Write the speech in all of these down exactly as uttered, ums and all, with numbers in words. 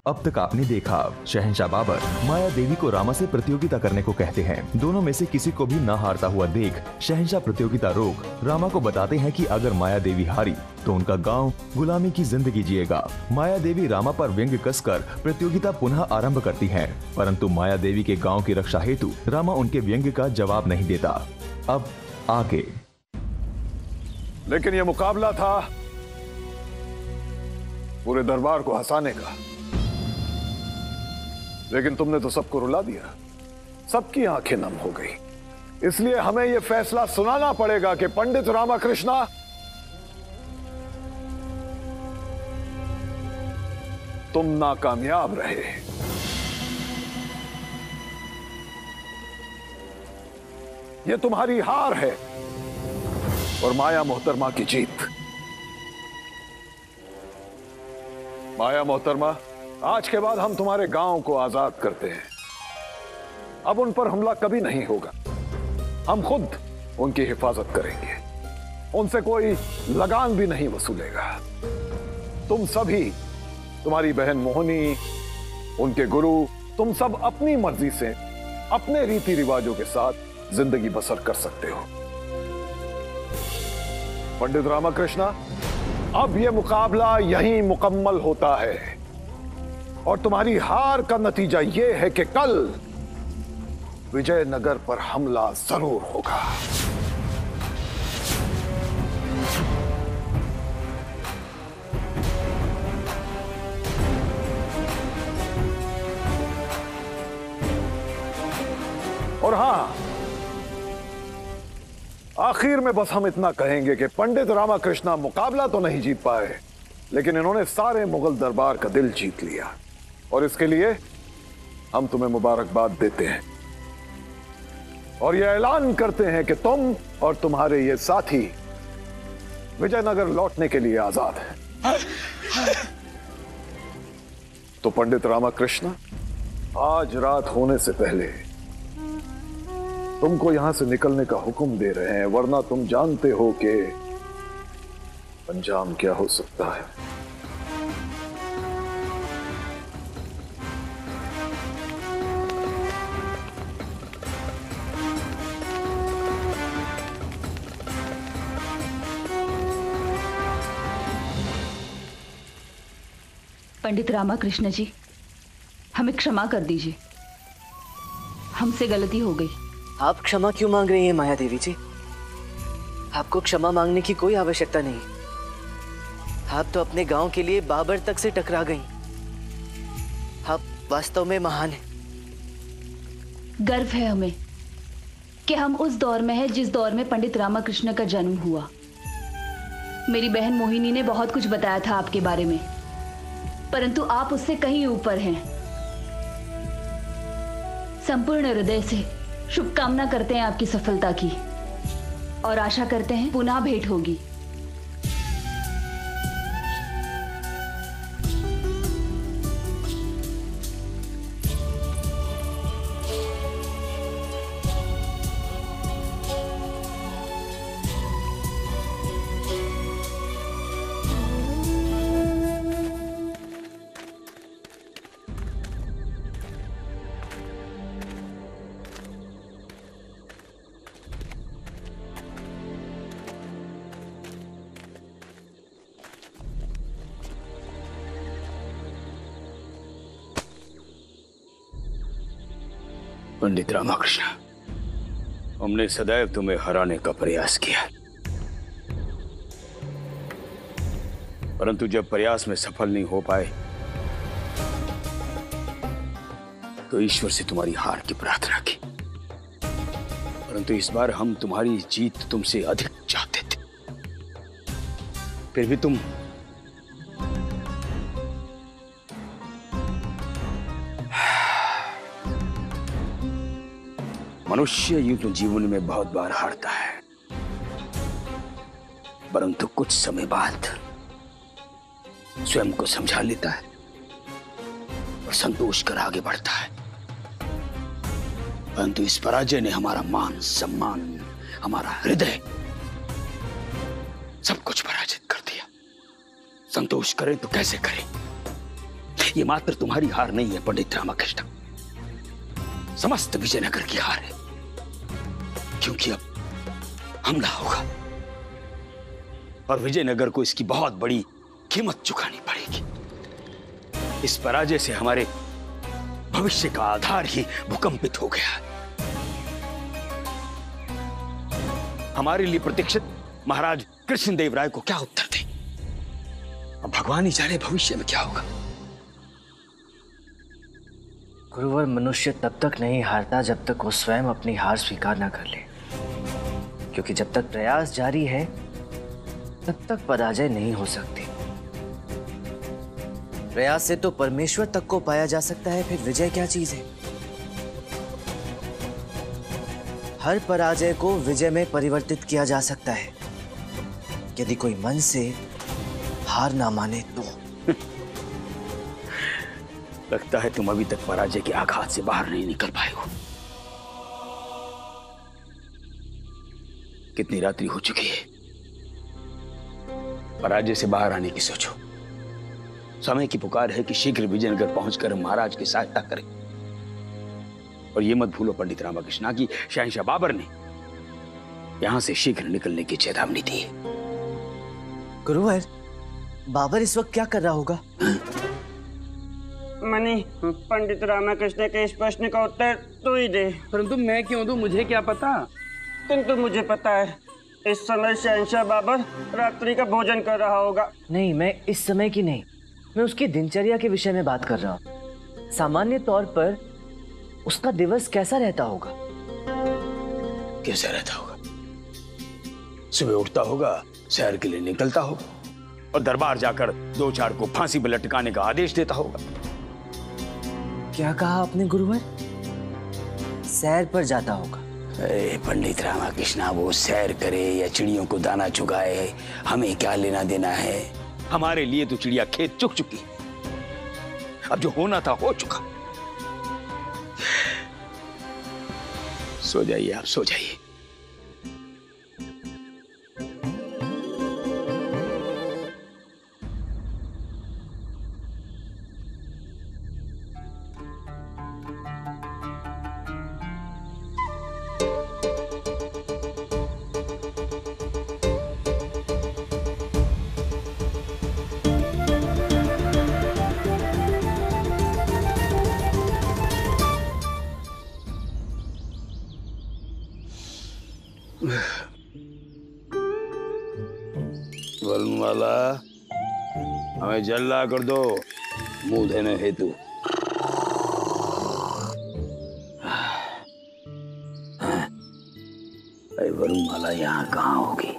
अब तक आपने देखा। शहंशाह बाबर माया देवी को रामा से प्रतियोगिता करने को कहते हैं। दोनों में से किसी को भी न हारता हुआ देख शहंशाह प्रतियोगिता रोक रामा को बताते हैं कि अगर माया देवी हारी तो उनका गांव गुलामी की जिंदगी जिएगा। माया देवी रामा पर व्यंग्य कसकर प्रतियोगिता पुनः आरंभ करती हैं, परंतु माया देवी के गांव की रक्षा हेतु रामा उनके व्यंग्य का जवाब नहीं देता। अब आगे। लेकिन यह मुकाबला था पूरे दरबार को हंसाने का, लेकिन तुमने तो सबको रुला दिया, सबकी आंखें नम हो गई। इसलिए हमें यह फैसला सुनाना पड़ेगा कि पंडित रामाकृष्णा तुम नाकामयाब रहे। यह तुम्हारी हार है और माया मोहतरमा की जीत। माया मोहतरमा, आज के बाद हम तुम्हारे गांव को आजाद करते हैं। अब उन पर हमला कभी नहीं होगा। हम खुद उनकी हिफाजत करेंगे, उनसे कोई लगान भी नहीं वसूलेगा। तुम सभी, तुम्हारी बहन मोहिनी, उनके गुरु, तुम सब अपनी मर्जी से अपने रीति रिवाजों के साथ जिंदगी बसर कर सकते हो। पंडित रामाकृष्णा, अब यह मुकाबला यहीं मुकम्मल होता है और तुम्हारी हार का नतीजा यह है कि कल विजयनगर पर हमला जरूर होगा। और हां, आखिर में बस हम इतना कहेंगे कि पंडित रामाकृष्णा मुकाबला तो नहीं जीत पाए, लेकिन इन्होंने सारे मुगल दरबार का दिल जीत लिया और इसके लिए हम तुम्हें मुबारकबाद देते हैं और यह ऐलान करते हैं कि तुम और तुम्हारे ये साथी विजयनगर लौटने के लिए आजाद हैं। तो पंडित रामाकृष्णा, आज रात होने से पहले तुमको यहां से निकलने का हुक्म दे रहे हैं, वरना तुम जानते हो कि अंजाम क्या हो सकता है। पंडित रामाकृष्ण जी, हमें क्षमा कर दीजिए, हमसे गलती हो गई। आप क्षमा क्यों मांग रही हैं माया देवी जी? आपको क्षमा मांगने की कोई आवश्यकता नहीं। आप तो अपने गांव के लिए बाबर तक से टकरा गईं। आप वास्तव में महान हैं। गर्व है हमें कि हम उस दौर में हैं जिस दौर में पंडित रामाकृष्ण का जन्म हुआ। मेरी बहन मोहिनी ने बहुत कुछ बताया था आपके बारे में, परंतु आप उससे कहीं ऊपर हैं। संपूर्ण हृदय से शुभकामना करते हैं आपकी सफलता की और आशा करते हैं पुनः भेंट होगी। पंडित रामाकृष्ण, हमने सदैव तुम्हें हराने का प्रयास किया, परंतु जब प्रयास में सफल नहीं हो पाए तो ईश्वर से तुम्हारी हार की प्रार्थना की। परंतु इस बार हम तुम्हारी जीत तुमसे अधिक चाहते थे, फिर भी तुम मनुष्य यूं तो जीवन में बहुत बार हारता है, परंतु कुछ समय बाद स्वयं को समझा लेता है और संतोष कर आगे बढ़ता है। परंतु इस पराजय ने हमारा मान सम्मान, हमारा हृदय, सब कुछ पराजित कर दिया। संतोष करें तो कैसे करें, ये मात्र तुम्हारी हार नहीं है पंडित रामकृष्ण, समस्त विजयनगर की हार है, क्योंकि अब हमला होगा और विजयनगर को इसकी बहुत बड़ी कीमत चुकानी पड़ेगी। इस पराजय से हमारे भविष्य का आधार ही भूकंपित हो गया है। हमारे लिए प्रतीक्षित महाराज कृष्णदेवराय को क्या उत्तर दें? अब भगवान ही जाने भविष्य में क्या होगा। गुरुवर, मनुष्य तब तक नहीं हारता जब तक वो स्वयं अपनी हार स्वीकार न कर ले, क्योंकि जब तक प्रयास जारी है तब तक पराजय नहीं हो सकती। प्रयास से तो परमेश्वर तक को पाया जा सकता है, फिर विजय क्या चीज है? हर पराजय को विजय में परिवर्तित किया जा सकता है, यदि कोई मन से हार ना माने तो। लगता है तुम अभी तक पराजय के आघात से बाहर नहीं निकल पाए हो। कितनी रात्रि हो चुकी है, पराजय से बाहर आने की सोचो। समय की पुकार है कि शीघ्र विजयनगर पहुंचकर महाराज की सहायता करें। और ये मत भूलो पंडित रामकृष्ण की शहंशाह बाबर ने यहां से शीघ्र निकलने की चेतावनी दी है। गुरुवर, बाबर इस वक्त क्या कर रहा होगा? मनी, पंडित रामकृष्ण के इस प्रश्न का उत्तर तू ही दे। परंतु मैं क्यों दूं? मुझे क्या पता? किंतु मुझे पता है, इस समय शहंशाह बाबर रात्रि का भोजन कर रहा होगा। नहीं, मैं इस समय की नहीं, मैं उसकी दिनचर्या के विषय में बात कर रहा हूँ। सामान्य तौर पर उसका दिवस कैसा रहता होगा? कैसा रहता होगा? सुबह उठता होगा, सैर के लिए निकलता होगा और दरबार जाकर दो चार को फांसी पर लटकाने का आदेश देता होगा। क्या कहा आपने गुरुवर? सैर पर जाता होगा? अरे पंडित रामकृष्ण, वो सैर करे या चिड़ियों को दाना चुगाए, हमें क्या लेना देना है। हमारे लिए तो चिड़िया खेत चुग चुकी, अब जो होना था हो चुका। सो जाइए, आप सो जाइए। वरुणमाला, हमें जल ला कर दो, मुंह धोने हेतु। अरे वरुणमाला यहाँ कहाँ होगी?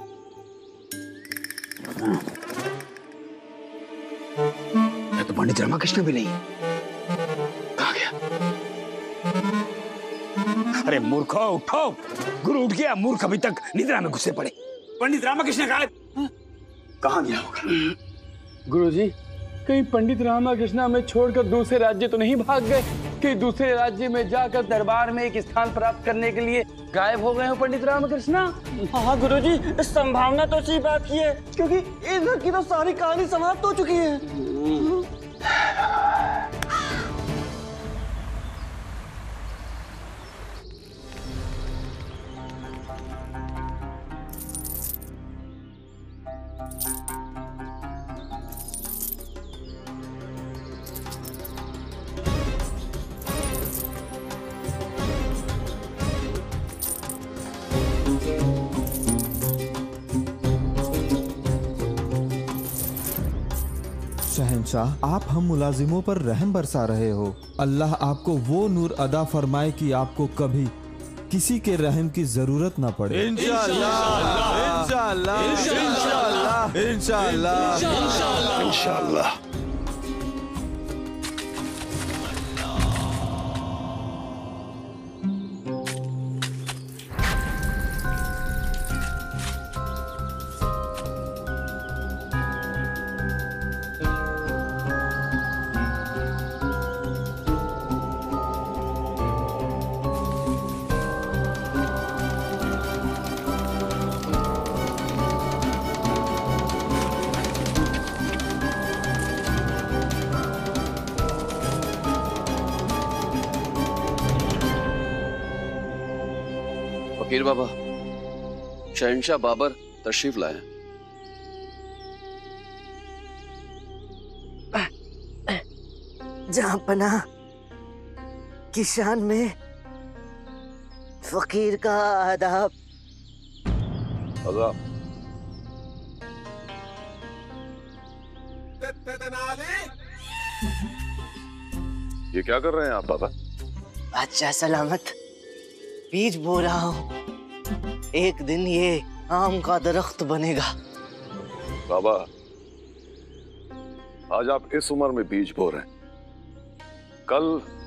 मैं तो पंडित रामकृष्ण भी नहीं, कहाँ गया? अरे मूर्खो, उठो! गुरु उठ गया, मूर्ख अभी तक निद्रा में घुसे पड़े। पंडित रामकृष्ण गायब, कहाँ गया होगा? गुरुजी, कहीं पंडित रामकृष्ण हमें छोड़कर दूसरे राज्य तो नहीं भाग गए? कि दूसरे राज्य में जाकर दरबार में एक स्थान प्राप्त करने के लिए गायब हो गए हो पंडित रामकृष्ण? हाँ गुरुजी, संभावना तो अच्छी बात की है, क्योंकि इधर की तो सारी कहानी समाप्त हो चुकी है। शहंशाह, आप हम मुलाजिमों पर रहम बरसा रहे हो। अल्लाह आपको वो नूर अदा फरमाए कि आपको कभी किसी के रहम की जरूरत न पड़े। इंशाअल्लाह, इंशाअल्लाह, इंशाअल्लाह, इंशाअल्लाह, इंशाअल्लाह। पीर बाबा, शहंशाह बाबर तशरीफ लाए। जहां पना की शान में फकीर का आदाब। आदाब। ये क्या कर रहे हैं आप बाबा? अच्छा सलामत, बीज बो रहा हूँ। एक दिन ये आम का दरख्त बनेगा। बाबा, आज आप इस उम्र में बीज बो रहे हैं, कल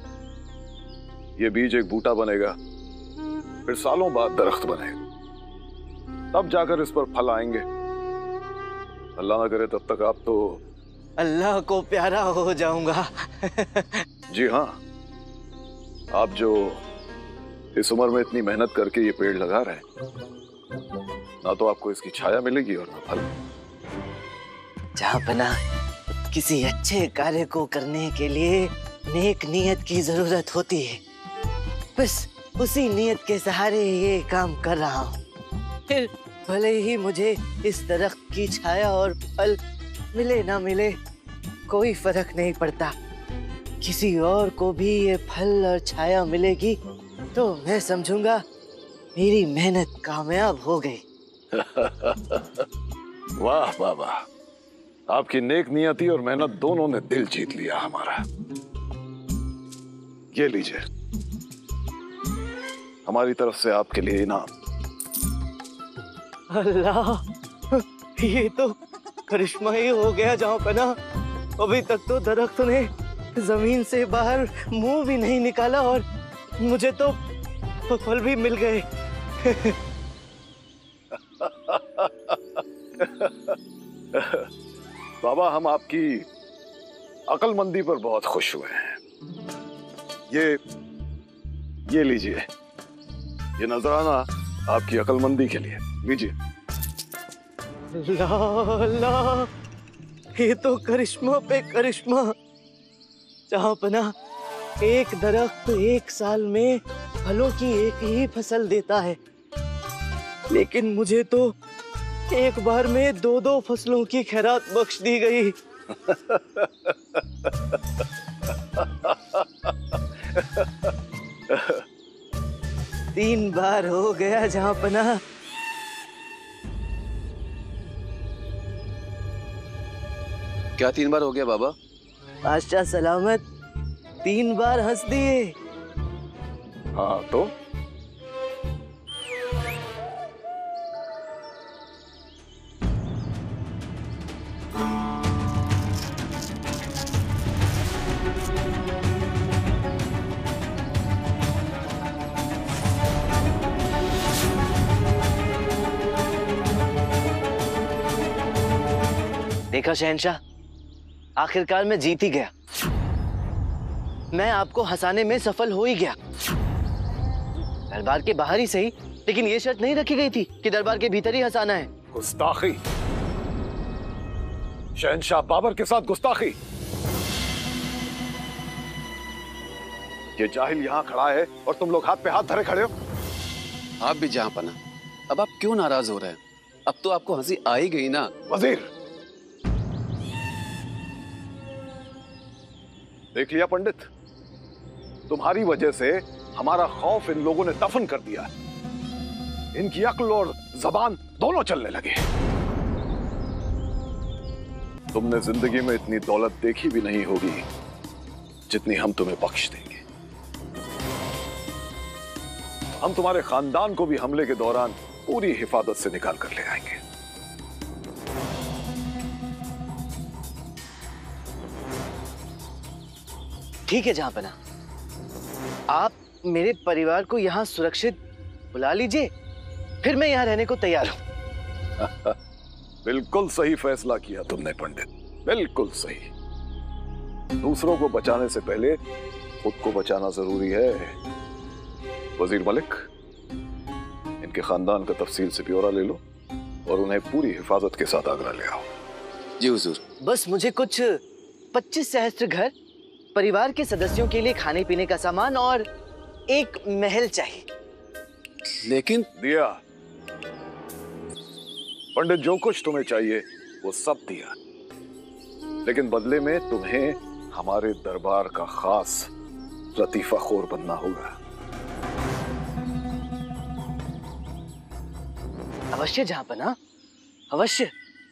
ये बीज एक बूटा बनेगा, फिर सालों बाद दरख्त बनेगा, तब जाकर इस पर फल आएंगे। अल्लाह ना करे तब तक आप तो अल्लाह को प्यारा हो जाऊंगा। जी हाँ, आप जो इस उम्र में इतनी मेहनत करके ये पेड़ लगा रहे हैं, ना तो आपको इसकी छाया मिलेगी और ना फल। जहाँ पना किसी अच्छे कार्य को करने के लिए नेक नीयत की जरूरत होती है, बस उसी नीयत के सहारे ये काम कर रहा हूँ। फिर भले ही मुझे इस दरख्त की छाया और फल मिले ना मिले, कोई फर्क नहीं पड़ता। किसी और को भी ये फल और छाया मिलेगी तो मैं समझूंगा मेरी मेहनत कामयाब हो गई। वाह बाबा, आपकी नेक नियति और मेहनत दोनों ने दिल जीत लिया हमारा। ये लीजिए, हमारी तरफ से आपके लिए इनाम। अल्लाह, ये तो करिश्मा ही हो गया जहाँ पना। अभी तक तो दरख्त ने जमीन से बाहर मुंह भी नहीं निकाला और मुझे तो फल भी मिल गए। बाबा, हम आपकी अक्लमंदी पर बहुत खुश हुए हैं। ये ये लीजिए, ये नजराना आपकी अक्लमंदी के लिए, लीजिए। ला ला, ये तो करिश्मा पे करिश्मा। जहाँ पना एक दरख्त एक साल में फलों की एक ही फसल देता है, लेकिन मुझे तो एक बार में दो दो फसलों की खैरात बख्श दी गई। तीन बार हो गया जहाँ पना। क्या तीन बार हो गया बाबा? बादशाह सलामत, तीन बार हंस दिए। हाँ तो देखा शहंशाह, आखिरकार मैं जीत ही गया। मैं आपको हंसाने में सफल हो ही गया। दरबार के बाहर ही सही, लेकिन ये शर्त नहीं रखी गई थी कि दरबार के भीतर ही हंसाना है। गुस्ताखी, शहंशाह बाबर के साथ गुस्ताखी। ये जाहिल यहाँ खड़ा है और तुम लोग हाथ पे हाथ धरे खड़े हो। आप भी जहाँ पना, अब आप क्यों नाराज हो रहे हैं? अब तो आपको हंसी आ ही गई ना। वजीर, देख लिया पंडित, तुम्हारी वजह से हमारा खौफ इन लोगों ने दफन कर दिया। इनकी अक्ल और जबान दोनों चलने लगे। तुमने जिंदगी में इतनी दौलत देखी भी नहीं होगी जितनी हम तुम्हें बख्श देंगे। हम तुम्हारे खानदान को भी हमले के दौरान पूरी हिफाजत से निकाल कर ले आएंगे। ठीक है जहाँ पना, आप मेरे परिवार को यहाँ सुरक्षित बुला लीजिए, फिर मैं यहाँ रहने को तैयार हूँ। बिल्कुल सही फैसला किया तुमने पंडित, बिल्कुल सही। दूसरों को बचाने से पहले खुद को बचाना जरूरी है। वजीर मलिक, इनके खानदान का तफसील से ब्यौरा ले लो और उन्हें पूरी हिफाजत के साथ आगरा ले आओ। जी हुजूर। बस मुझे कुछ पच्चीस सहस्त्र घर, परिवार के सदस्यों के लिए खाने पीने का सामान और एक महल चाहिए। लेकिन दिया। पंडित जो कुछ तुम्हें चाहिए वो सब दिया, लेकिन बदले में तुम्हें हमारे दरबार का खास लतीफाखोर बनना होगा। अवश्य जहांपना, अवश्य।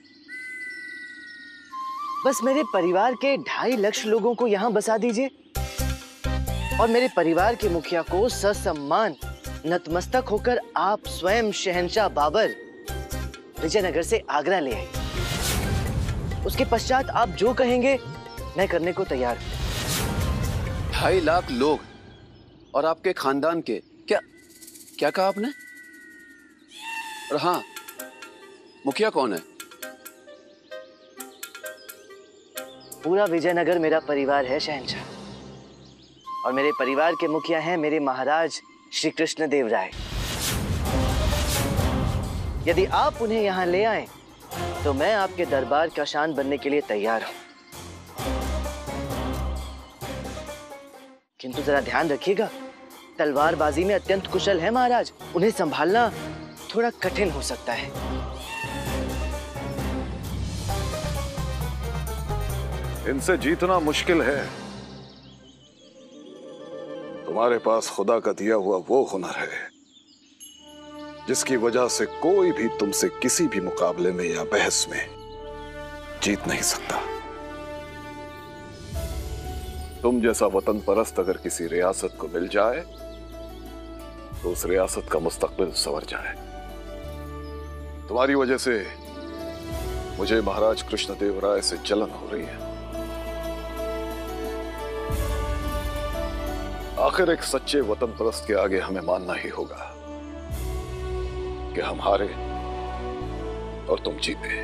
बस मेरे परिवार के ढाई लक्ष लोगों को यहां बसा दीजिए और मेरे परिवार के मुखिया को ससम्मान नतमस्तक होकर आप स्वयं शहंशाह बाबर विजयनगर से आगरा ले आए। उसके पश्चात आप जो कहेंगे मैं करने को तैयार हूं। ढाई लाख लोग और आपके खानदान के क्या क्या कहा आपने? और हाँ, मुखिया कौन है? पूरा विजयनगर मेरा परिवार है शहंशाह, और मेरे परिवार के मुखिया हैं मेरे महाराज श्री कृष्णदेवराय। यदि आप उन्हें यहां ले आए तो मैं आपके दरबार का शान बनने के लिए तैयार हूं। किंतु जरा ध्यान रखिएगा, तलवारबाजी में अत्यंत कुशल है महाराज, उन्हें संभालना थोड़ा कठिन हो सकता है। इनसे जीतना मुश्किल है। तुम्हारे पास खुदा का दिया हुआ वो हुनर है जिसकी वजह से कोई भी तुमसे किसी भी मुकाबले में या बहस में जीत नहीं सकता। तुम जैसा वतन परस्त अगर किसी रियासत को मिल जाए तो उस रियासत का मुस्तकबिल संवर जाए। तुम्हारी वजह से मुझे महाराज कृष्णदेवराय से जलन हो रही है। आखिर एक सच्चे वतन परस्त के आगे हमें मानना ही होगा कि हम हारे और तुम जीते।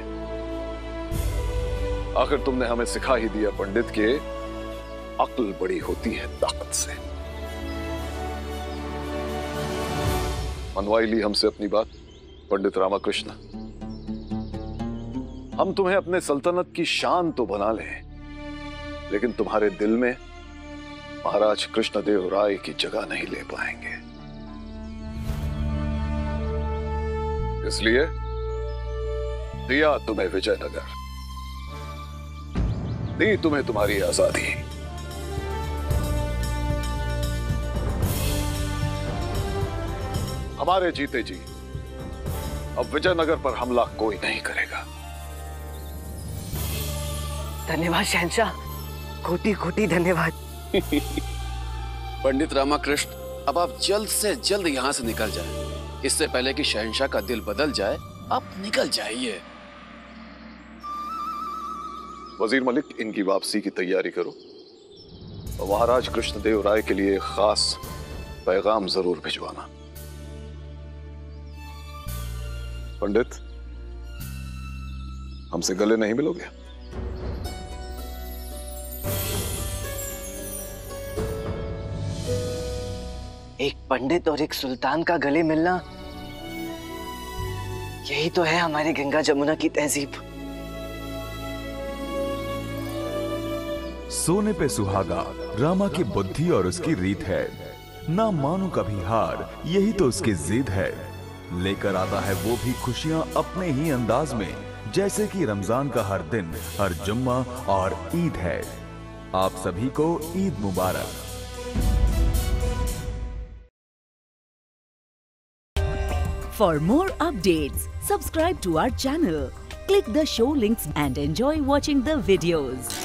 आखिर तुमने हमें सिखा ही दिया पंडित के अक्ल बड़ी होती है ताकत से। मनवाई ली हमसे अपनी बात पंडित रामाकृष्ण। हम तुम्हें अपने सल्तनत की शान तो बना लें, लेकिन तुम्हारे दिल में महाराज कृष्णदेवराय की जगह नहीं ले पाएंगे। इसलिए दिया तुम्हें विजयनगर, दी तुम्हें तुम्हारी आजादी। हमारे जीते जी अब विजयनगर पर हमला कोई नहीं करेगा। धन्यवाद शहंशाह, कोटि कोटि धन्यवाद। पंडित रामाकृष्ण, अब आप जल्द से जल्द यहाँ से निकल जाएं। इससे पहले कि शहंशाह का दिल बदल जाए, आप निकल जाइए। वजीर मलिक, इनकी वापसी की तैयारी करो और महाराज कृष्णदेवराय के लिए खास पैगाम जरूर भिजवाना। पंडित, हमसे गले नहीं मिलोगे? एक पंडित और एक सुल्तान का गले मिलना, यही तो है हमारे गंगा जमुना की तहजीब। सोने पे सुहागा रामा की बुद्धि और उसकी रीत है। ना मानो कभी हार, यही तो उसकी जिद है। लेकर आता है वो भी खुशियां अपने ही अंदाज में, जैसे कि रमजान का हर दिन, हर जुम्मा और ईद है। आप सभी को ईद मुबारक। For more updates, subscribe to our channel, click the show links and enjoy watching the videos.